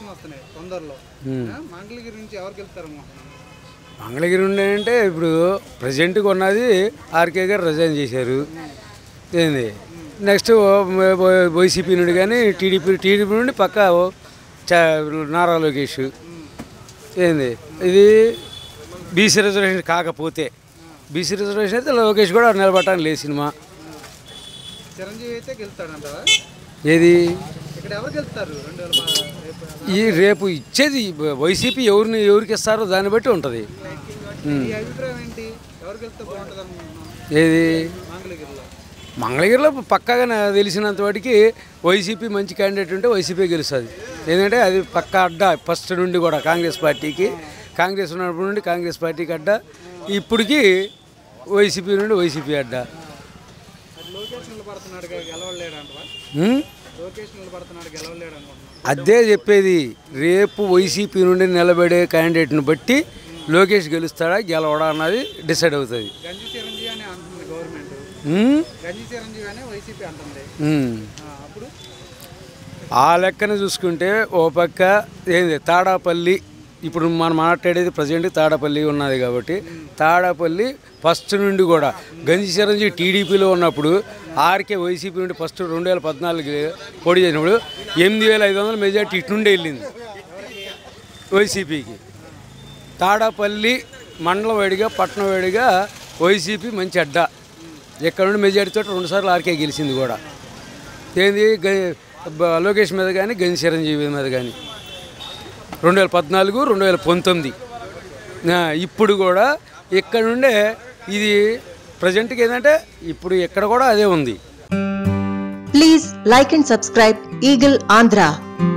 Election వస్తున్నాయి తొందరలో. మంగళగిరి నుంచి ఎవరికి వెళ్తారు? మంగళగిరి ఉండే అంటే ఇప్పుడు ప్రజెంట్గా ఉన్నది ఆర్కే గారు రిజైన్ చేశారు. ఏంది నెక్స్ట్ వైసీపీ నుండి కానీ టీడీపీ నుండి పక్క నారా లోకేష్. ఏంది ఇది బీసీ రిజర్వేషన్ కాకపోతే బీసీ రిజర్వేషన్ అయితే లోకేష్ కూడా నిలబడటానికి లేదు సినిమా. చిరంజీవి అయితే గెలుస్తాడంటారా? ఏది ఇక్కడ ఎవరు గెలుస్తారు? ఈ రేపు ఇచ్చేది వైసీపీ ఎవరికి ఇస్తారో దాన్ని బట్టి ఉంటుంది. అభిప్రాయం ఏంటి? ఎవరు గెలిస్తే బాగుంటుంది అనుకుంటున్నాం? ఏది మంగళగిరిలో? మంగళగిరిలో పక్కాగా తెలిసినంత వాటికి వైసీపీ మంచి క్యాండిడేట్ ఉంటే వైసీపీ గెలుస్తుంది. ఎందుకంటే అది పక్కా అడ్డా ఫస్ట్ నుండి కూడా కాంగ్రెస్ పార్టీకి. కాంగ్రెస్ ఉన్నప్పటి నుండి కాంగ్రెస్ పార్టీకి అడ్డా, ఇప్పటికి వైసీపీ నుండి వైసీపీ అడ్డా. అదే చెప్పేది, రేపు వైసీపీ నుండి నిలబడే క్యాండిడేట్ని బట్టి లోకేష్ గెలుస్తాడా గెలవడా అన్నది డిసైడ్ అవుతుంది. ఆ లెక్కన చూసుకుంటే ఓ పక్క ఏంది తాడాపల్లి, ఇప్పుడు మనం మాట్లాడేది ప్రజెంట్ తాడాపల్లి ఉన్నది కాబట్టి తాడాపల్లి ఫస్ట్ నుండి కూడా గంజి చిరంజీవి టీడీపీలో ఉన్నప్పుడు ఆర్కే వైసీపీ నుండి ఫస్ట్ 2014 పోటీ చేసినప్పుడు 8500 మెజార్టీ ఇటు నుండి వెళ్ళింది వైసీపీకి. తాడాపల్లి మండలం వేడిగా పట్టణం వేడిగా వైసీపీ మంచి అడ్డా. ఎక్కడ నుండి మెజార్టీతో 2 సార్లు ఆర్కే గెలిచింది కూడా. ఏంది లోకేష్ మీద కానీ గంజి చిరంజీవి మీద కానీ 2014, 2019. ఇప్పుడు కూడా ఇక్కడ నుండే ఇది ప్రజెంట్కి ఏంటంటే ఇప్పుడు ఎక్కడ కూడా అదే ఉంది. Please like and subscribe eagle Andhra.